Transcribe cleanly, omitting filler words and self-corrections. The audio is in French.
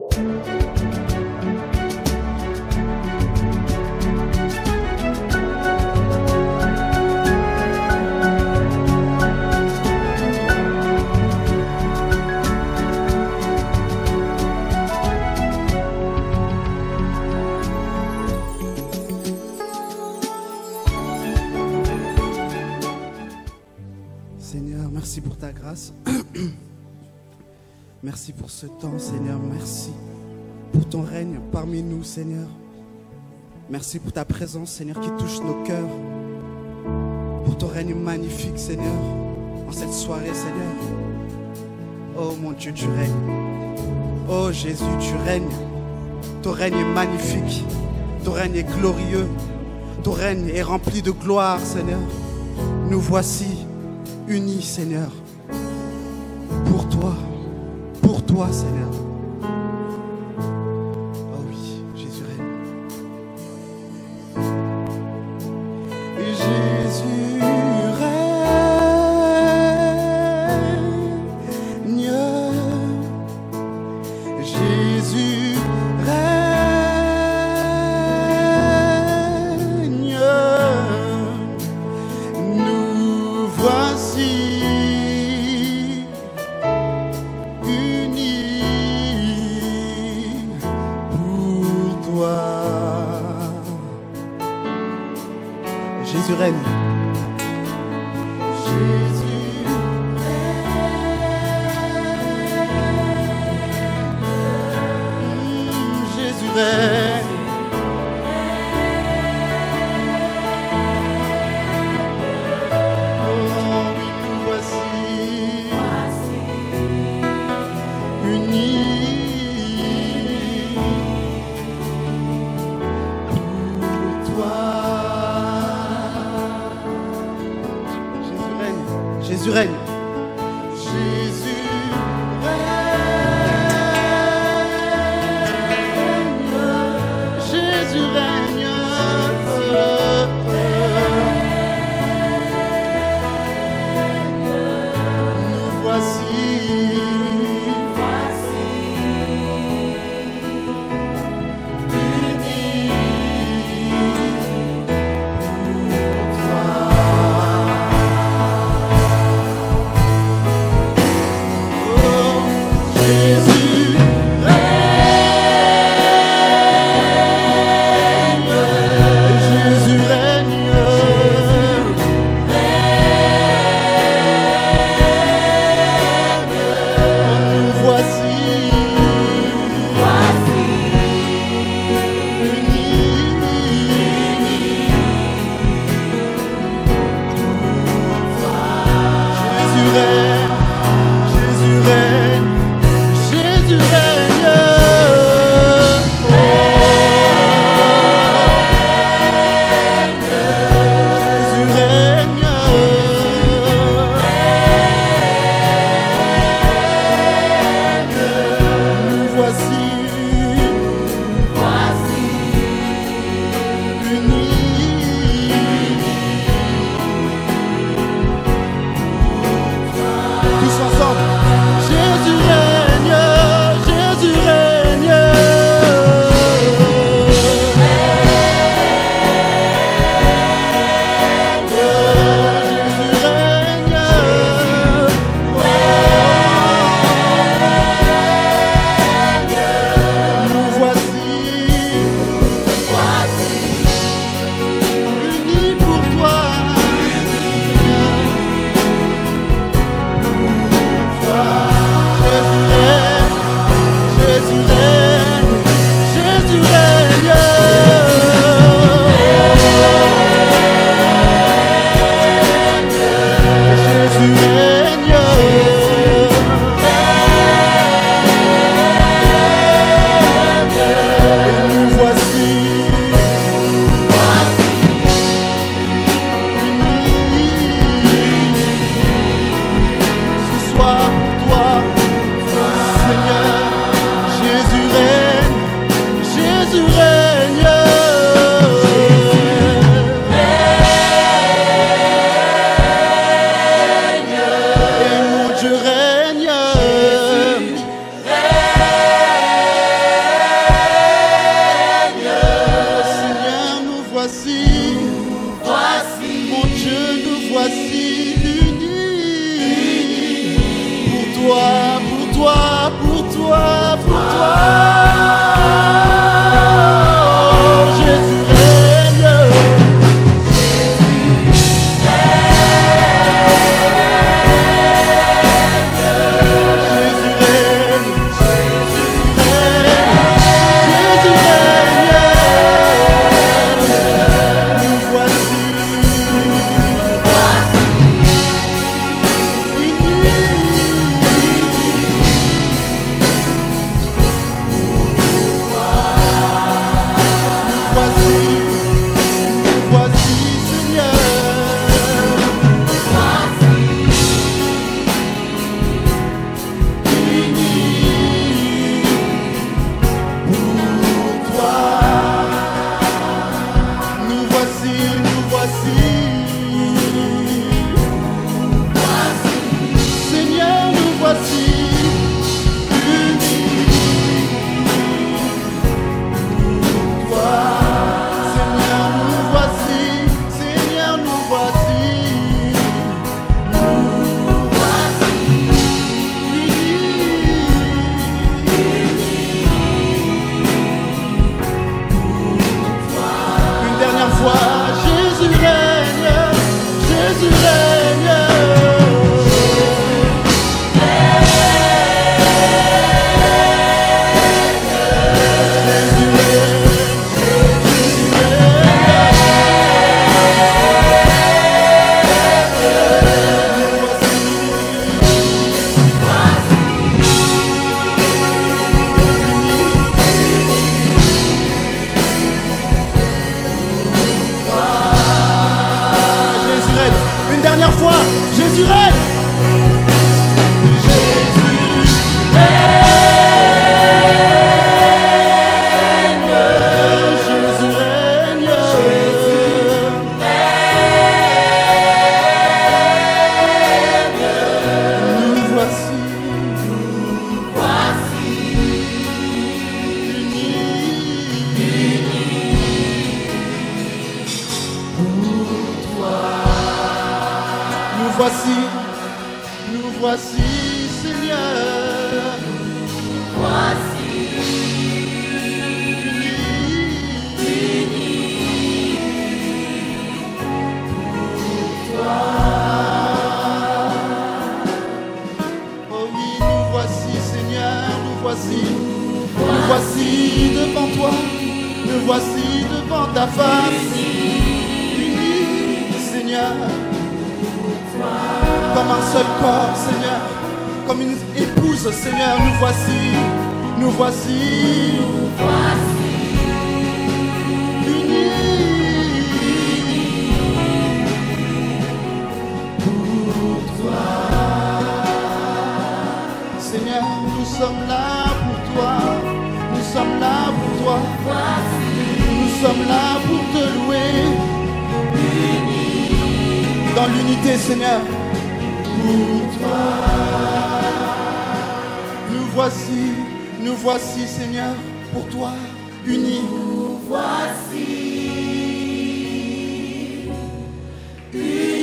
Seigneur, merci pour ta grâce. Merci pour ce temps, Seigneur. Merci pour ton règne parmi nous, Seigneur. Merci pour ta présence, Seigneur, qui touche nos cœurs. Pour ton règne magnifique, Seigneur, en cette soirée, Seigneur. Oh mon Dieu, tu règnes. Oh Jésus, tu règnes. Ton règne est magnifique. Ton règne est glorieux. Ton règne est rempli de gloire, Seigneur. Nous voici unis, Seigneur, pour toi, Seigneur. Oh oui, Jésus règne. Jésus règne. Jésus règne. Nous voici Jésus règne. Jésus règne. Jésus règne. Oh oui, nous voici unis. Jésus règne. Jésus règne. Jésus règne. Nous voici. Unis pour toi. voici, Seigneur. Voici, unis pour toi. Oh oui, nous voici, Seigneur, nous voici devant toi, nous voici devant ta face, unis, Seigneur, comme un seul corps, Seigneur, comme une épouse, Seigneur, nous voici unis pour toi. Seigneur, nous sommes là pour toi, nous sommes là pour toi, nous sommes là pour te louer, dans l'unité, Seigneur, pour toi. Nous voici, Seigneur, pour toi, unis. Nous voici, unis.